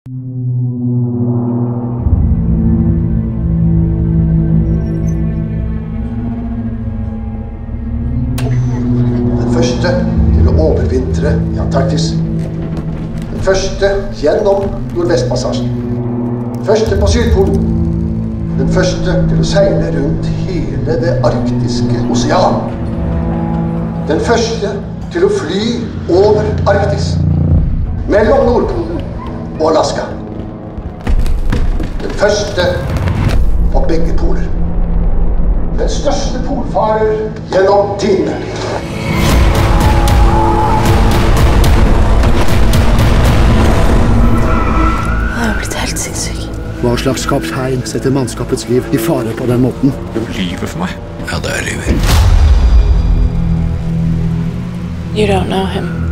Den første til å overvintre i Antarktis. Den første gjennom Nordvestpassasjen. Den første på Sydpolen. Den første til å seile rundt hele det arktiske osean. Den første til å fly over Arktis, mellom Nordpolen og Alaska. Den første på begge poler. Den største polfarer gjennom tidene. Jeg har blitt helt sinnssyk. Hva slags kaptein setter mannskapets liv i fare på den måten? Du lyver for meg. Ja, det er lyver. You don't know him.